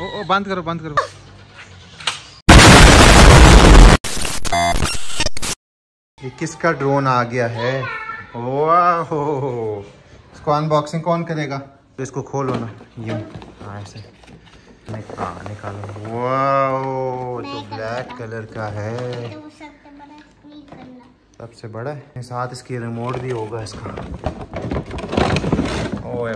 ओ बंद करो बंद करो। ये किसका ड्रोन आ गया है? वाह, इसको अनबॉक्सिंग कौन करेगा? तो इसको खोलो ना, यूं ऐसे निकालो। वाह, तो ब्लैक कलर का है, सबसे बड़ा है। साथ इसकी रिमोट भी होगा इसका। ओए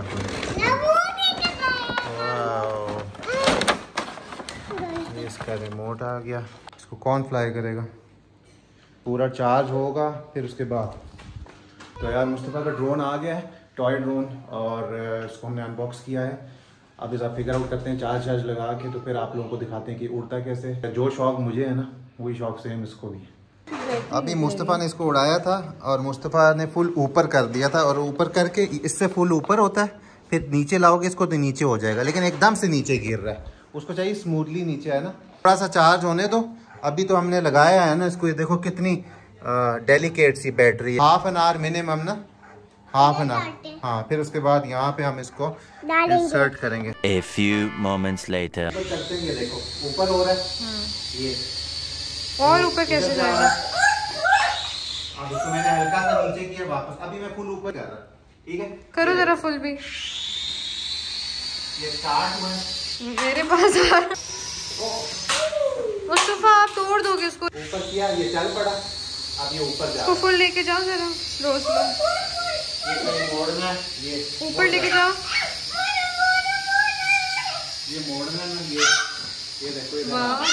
ये इसका रिमोट आ गया। इसको कौन फ्लाई करेगा? पूरा चार्ज होगा फिर उसके बाद। तो यार मुस्तफ़ा का ड्रोन आ गया है, टॉय ड्रोन, और इसको हमने अनबॉक्स किया है। अब इस फिगर आउट करते हैं चार्ज लगा के, तो फिर आप लोगों को दिखाते हैं कि उड़ता कैसे। जो शौक मुझे है ना, वही शौक सेम इसको भी। अभी मुस्तफ़ा ने इसको उड़ाया था और मुस्तफ़ा ने फुल ऊपर कर दिया था, और ऊपर करके इससे फुल ऊपर होता है, फिर नीचे लाओगे इसको तो नीचे हो जाएगा, लेकिन एकदम से नीचे गिर रहा है। उसको चाहिए स्मूथली नीचे, है ना। थोड़ा सा चार्ज होने दो। अभी तो हमने लगाया है ना इसको, ये देखो कितनी डेलिकेट सी बैटरी है। हाफ एन आवर मिनिमम ना, हाफ एन आवर। हाँ, फिर उसके बाद यहाँ पे हम इसको इंसर्ट करेंगे। A few moments later. करते हैं, ये देखो ऊपर हो रहा है ये, और ऊपर कैसे जाएगा? अब इसको मैंने हल्का सा नीचे किया वापस, अभी मैं फुल ऊपर कर रहा। ठीक है, करो जरा फुल भी। ये स्टार्ट हुआ है मेरे पास। मुस्तफा आप तोड़ दोगे इसको। ऊपर किया, ये चल पड़ा, अब ये ऊपर जा रहा है। फुल लेके जाओ जरा, स्लो स्लो। ये मोड़ना, ये ऊपर लेके जाओ, ये मोड़ना ना, ये देखो वाह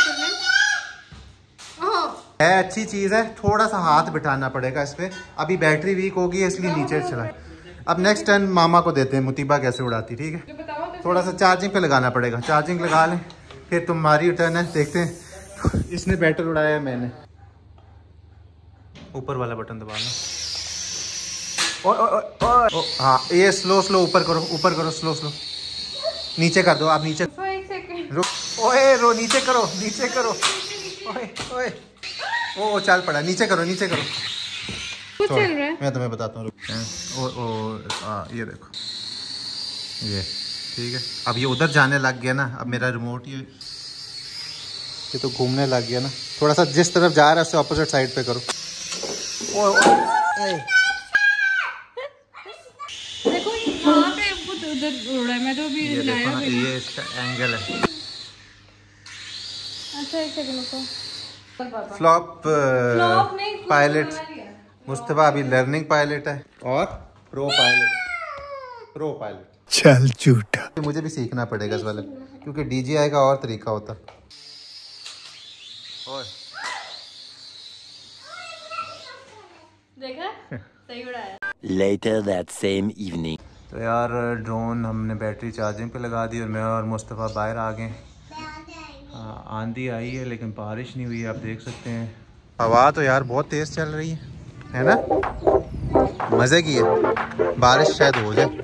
है, अच्छी चीज है। थोड़ा सा हाथ बिठाना पड़ेगा इस पे, अभी बैटरी वीक होगी इसलिए नीचे चला। अब नेक्स्ट टर्न मामा को देते हैं, मुतीबा कैसे उड़ाती। ठीक है, थोड़ा सा चार्जिंग पे लगाना पड़ेगा, चार्जिंग लगा लें, फिर तुम्हारी टर्न है, देखते हैं। इसने बैटर उड़ाया है, मैंने ऊपर वाला बटन दबाना। हाँ, ये स्लो स्लो ऊपर करो, ऊपर करो, स्लो स्लो। नीचे कर दो आप, नीचे रो, नीचे करो, नीचे करो। ओए ओ चल पड़ा, नीचे करो, नीचे करो। कुछ चल रहा है, मैं तुम्हें बताता हूँ। ये देखो, ये ठीक है। अब ये उधर जाने लग गया ना, अब मेरा रिमोट ये तो घूमने लग गया ना। थोड़ा सा जिस तरफ जा रहा है उससे ऑपोजिट साइड पे करो। देखो यहाँ पे उधर उड़ रहा है, मैं तो अभी ये देखो ना, ये इसका एंगल है। अच्छा एक सेकंड रुको। फ्लॉप पायलट मुस्तफा अभी लर्निंग पायलट है, और प्रो पायलट। चल झूठा। मुझे भी सीखना पड़ेगा इस वाले, क्योंकि DJI का और तरीका होता। और देखा, सही उड़ाया। Later that same evening. तो यार ड्रोन हमने बैटरी चार्जिंग पे लगा दी, और मैं और मुस्तफ़ा बाहर आ गए। आंधी आई है लेकिन बारिश नहीं हुई है, आप देख सकते हैं। हवा तो यार बहुत तेज़ चल रही है ना, मज़े की है। बारिश शायद हो जाए।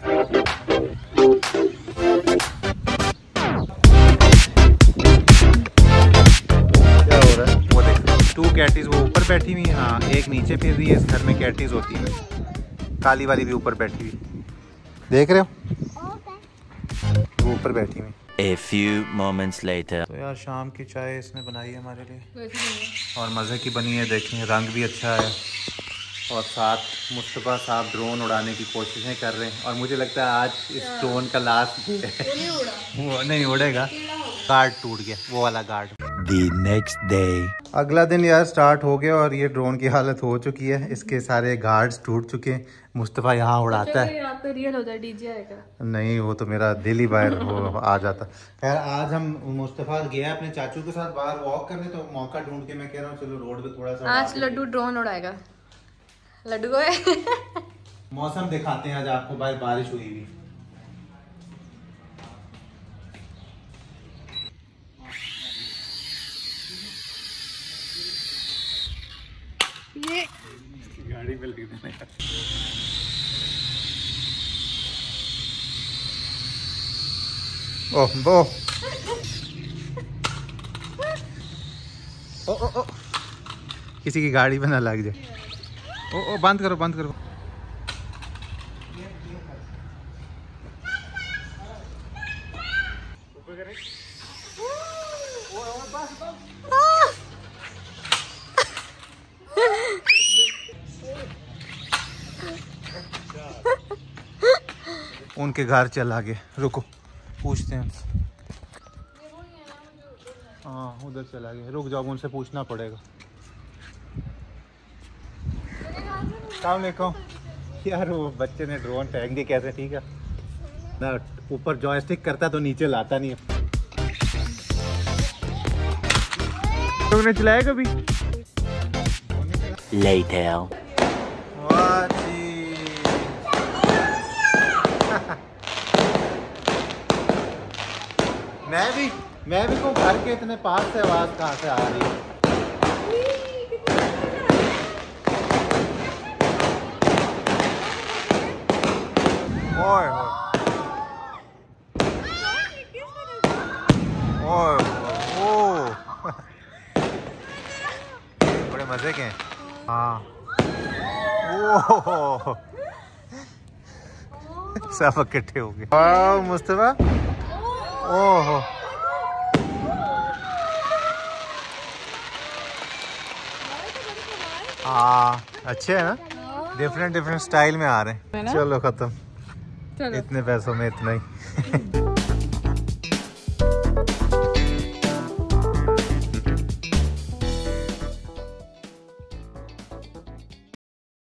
क्या हो रहा है वो देख, 2 कैटीज वो ऊपर बैठी हुई है। हाँ, एक नीचे फिर रही है। इस घर में कैटीज होती है, काली वाली भी ऊपर बैठी हुई, देख रहे हो, वो ऊपर बैठी हुई। A few moments later. तो यार शाम की चाय इसने बनाई है हमारे लिए, और मज़े की बनी है। देखें रंग भी अच्छा है, और साथ मुस्तफ़ा साहब ड्रोन उड़ाने की कोशिशें कर रहे हैं। और मुझे लगता है आज इस ड्रोन का लास्ट डे है। वो नहीं उड़ेगा, गार्ड टूट गया, वो वाला गार्ड। The next day. अगला दिन यार स्टार्ट हो गया, और ये ड्रोन की हालत हो चुकी है, इसके सारे गार्ड्स टूट चुके हैं। मुस्तफ़ा यहाँ उड़ाता है, यहाँ पे रियल होता है DJI का। नहीं वो तो मेरा दिल ही बाहर आ जाता। खैर आज हम मुस्तफ़ा गया अपने चाचू के साथ बाहर वॉक करने, तो मौका ढूंढ के मैं कह रहा हूँ चलो रोड पे थोड़ा सा। आज लड्डू ड्रोन उड़ाएगा, लड्डू को। मौसम दिखाते हैं आज आपको, बाहर बारिश हुई हुई। ये गाड़ी पे लग देना यार। ओह बो, ओ किसी की गाड़ी पे ना लग जाए। ओ बंद करो, बंद करो। उनके घर चला गया, रुको पूछते हैं उनसे। हाँ उधर चला गया, रुक जाओ उनसे पूछना पड़ेगा। काम देखो यार, वो बच्चे ने ड्रोन फेंक दी कैसे, ठीक है ना, ऊपर जॉयस्टिक करता तो नीचे लाता नहीं है। तुमने चलाया कभी? Later. मैं भी को घर के इतने पास से आवाज कहाँ से आ रही है। ओए ओए ओए बड़े मजे के हैं। हाँ ओह सब इकट्ठे हो गए। वाह मुस्तफा, ओह हाँ अच्छे है ना, डिफरेंट डिफरेंट स्टाइल में आ रहे हैं। चलो खत्म, इतने पैसों में इतना ही।